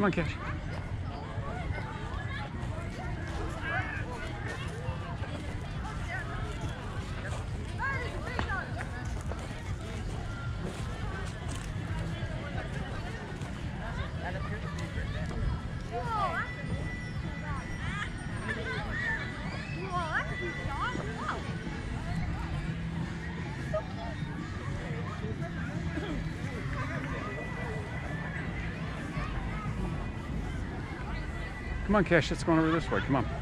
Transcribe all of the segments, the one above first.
Come on, Cash. Come on, Cash, it's going over this way. Come on.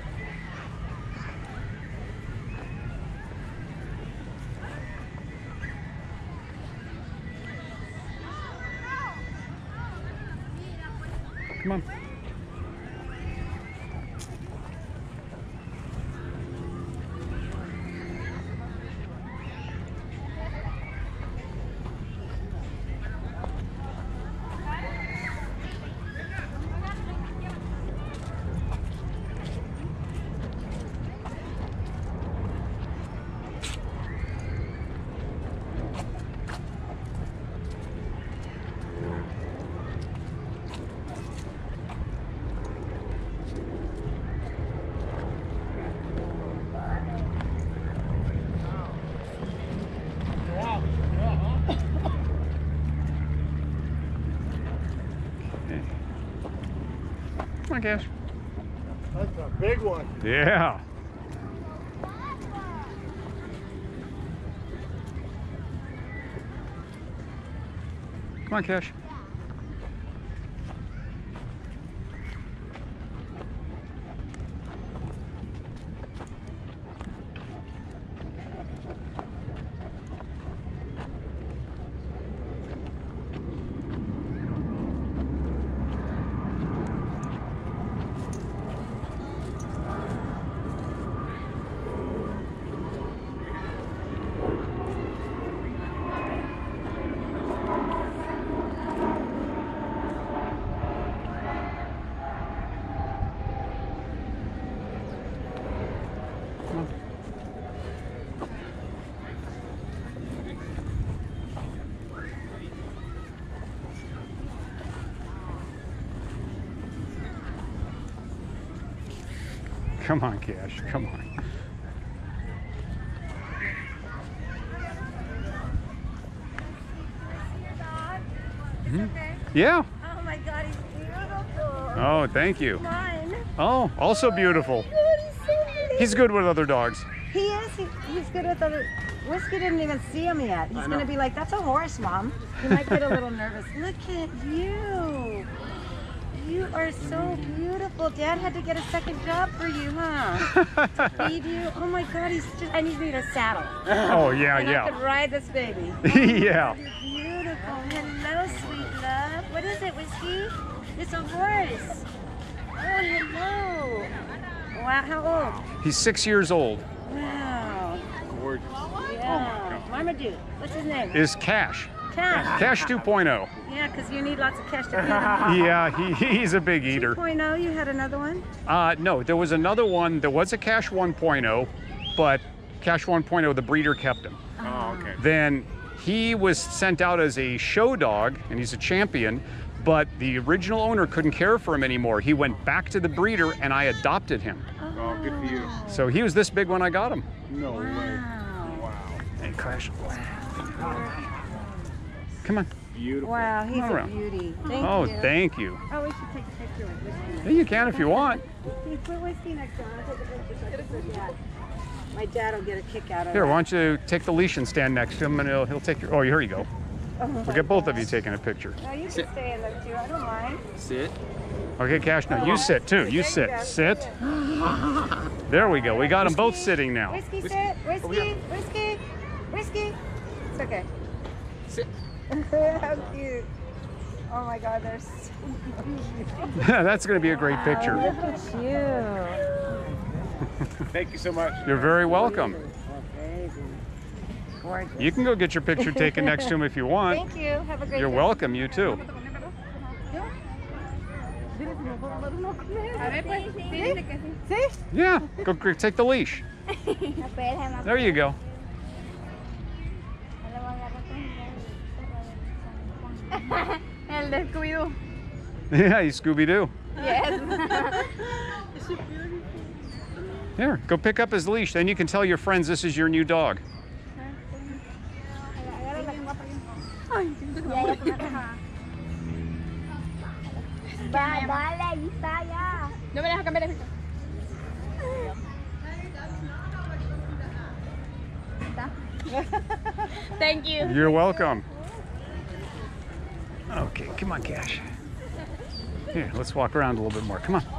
Come on. Come on, Cash. That's a big one. Yeah. Come on, Cash. Come on, Cash, come on. Okay. Yeah. Oh my God, he's beautiful. Oh, thank you. Mine. Oh, also beautiful. Oh, he's so pretty. He's good with other dogs. He is. He's good with other. Whiskey didn't even see him yet. He's gonna be like, "That's a horse, Mom." He might get a little nervous. Look at you. You are so beautiful. Dad had to get a second job for you, huh? To feed you. Oh my God, he's just. I need a saddle. Oh, yeah, And yeah. I could ride this baby. Yeah. You're beautiful. Hello, sweet love. What is it, Whiskey? It's a horse. Oh, hello. Wow, how old? He's 6 years old. Wow. Gorgeous. Yeah. Marmaduke. What's his name? Is Cash. Cash. Cash 2.0. Yeah, because you need lots of cash to feed him. Yeah, he's a big eater. 2.0, you had another one? No, there was another one. There was a Cash 1.0, but Cash 1.0, the breeder kept him. Oh, okay. Then he was sent out as a show dog, and he's a champion, but the original owner couldn't care for him anymore. He went back to the breeder, and I adopted him. Oh, good for you. So he was this big when I got him. No way. Wow. Wow. Hey, Cash. Come on. Beautiful. Wow, he's Come a around. beauty. Thank Oh, you. thank you. Oh, we should take a picture with Whiskey. Yeah, you can if you want. Can you put Whiskey next to him? I'll take a picture so I can put Dad. My dad will get a kick out of Here, it. why don't you take the leash and stand next to him, and he'll take your. Oh, here you go. We'll get both of you taking a picture. No, you can stay in there too. I don't mind. Sit. Okay, Cash. Now you sit too. You sit. Sit. There we go. We got them both sitting now. Whiskey, sit. Whiskey, Whiskey, Whiskey. It's okay. Sit. How cute. Oh my God, they're so cute. That's going to be a great picture. Look at you. Thank you so much. You're very welcome. Baby. Gorgeous. You can go get your picture taken next to him if you want. Thank you. Have a great You're day. welcome. You too. ¿Sí? Yeah. Go take the leash. There you go. El descuido. Yeah, he's Scooby-Doo. Yes. Here, go pick up his leash. Then you can tell your friends this is your new dog. No me dejas cambiar de piso. Thank you. You're welcome. Okay, come on, Cash. Here, let's walk around a little bit more. Come on.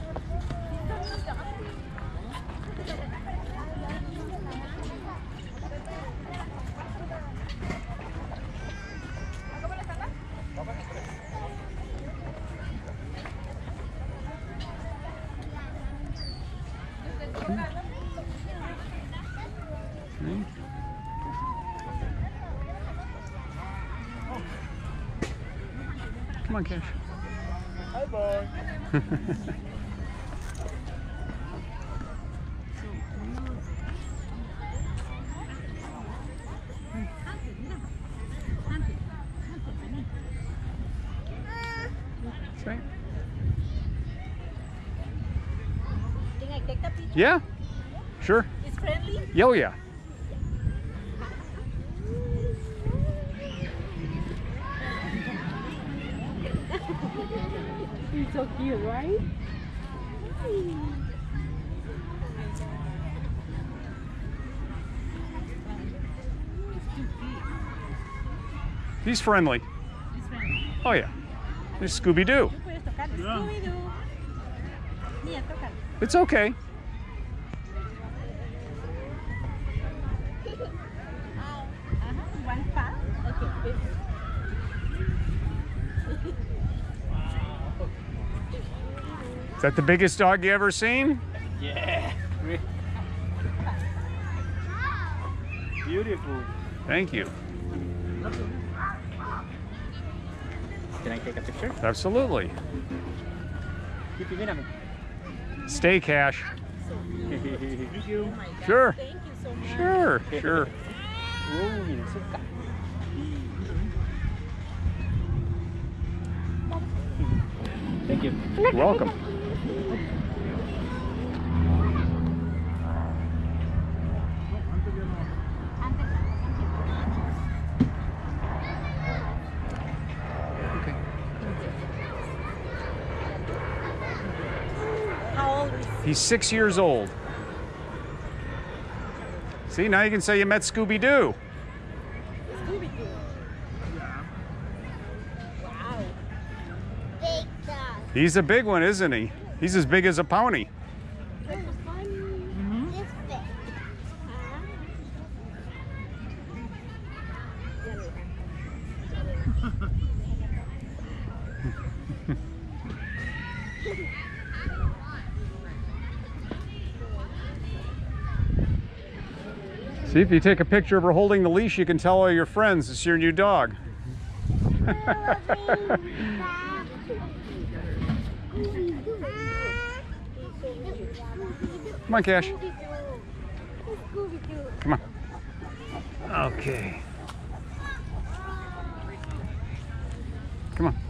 Come on, Cash. Hi, boy. That's right. Can I take the picture? Yeah, sure. It's friendly? Oh, yeah. He's so cute, right? He's friendly. Oh, yeah. There's Scooby-Doo. Puedes tocar Scooby-Doo. Mira, tócalo. It's okay. One paw. Okay. Is that the biggest dog you ever seen? Yeah. Beautiful. Thank you. Can I take a picture? Absolutely. Kitty, ven a mí. Stay, Cash. Thank you. Sure. Thank you so much. Sure, sure. Mira, azúcar. Thank you. Welcome. Okay. How old is He's 6 years old. See, now you can say you met Scooby-Doo. Scooby-Doo? Wow. Big dog. He's a big one, isn't he? He's as big as a pony. This big. See, if you take a picture of her holding the leash, you can tell all your friends it's your new dog. Come on, Cash. Come on. Okay. Come on.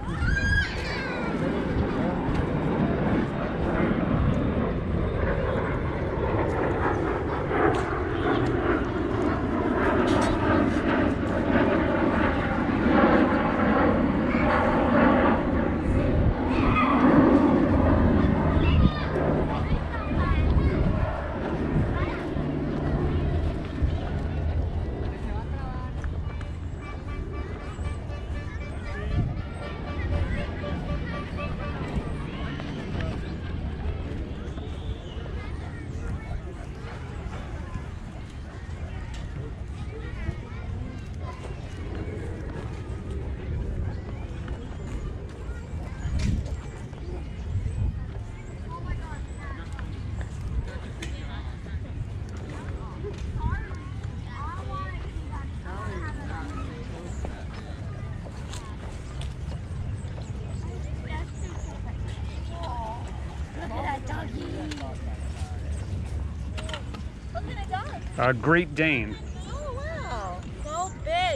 A Great Dane. Oh wow, so big.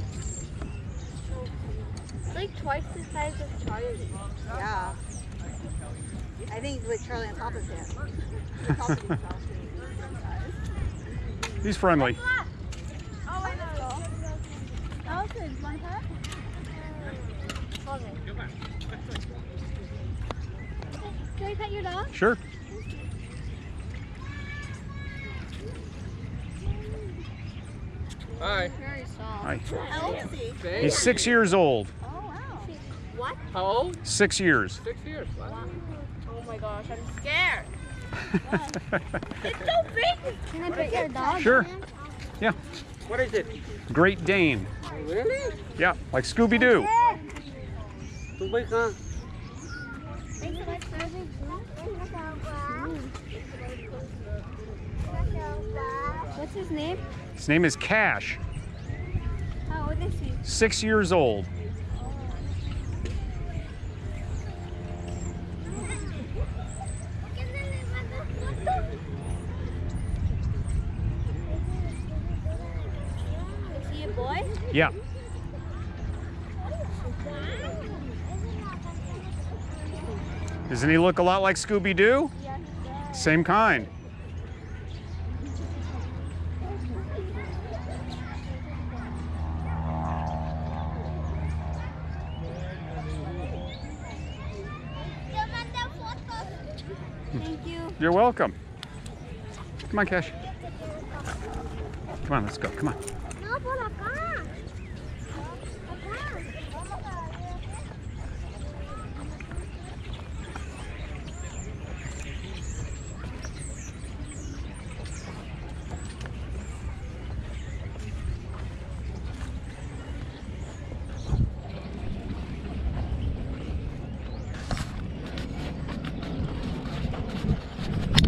It's like twice the size of Charlie. Yeah. I think with Charlie on top of him. He's friendly. Oh, wait, let's go. Allison, want to pet? Can I pet your dog? Sure. Hi. Very soft. Hi. How old is he? He's 6 years old. Oh wow. What? How old? 6 years. 6 years. Wow. Oh my gosh, I'm scared. It's so big. Can I pet your dog? Sure. Yeah. What is it? Great Dane. Really? Yeah, like Scooby-Doo. Too big, huh? Thanks so much, sir. What's his name? His name is Cash. How old is he? 6 years old. Is he a boy? Yeah. Doesn't he look a lot like Scooby-Doo? Yeah. Same kind. Thank you. You're welcome. Come on, Cash. Come on, let's go. Come on.